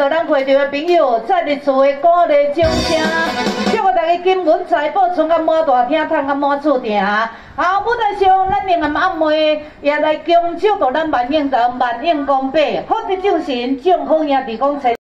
咱会场的朋友，再一次的鼓励掌声，祝福大家金运财宝存甲满大厅，赚甲满厝埕。好，舞台上咱明暗暗暝也来恭祝祝咱万应堂万应公伯，福德正神，众好兄弟讲